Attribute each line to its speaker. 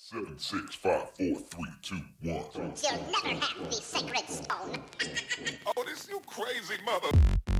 Speaker 1: 7, 6, 5, 4, 3, 2, 1.
Speaker 2: You'll never have the sacred stone.
Speaker 1: Oh, this you crazy mother.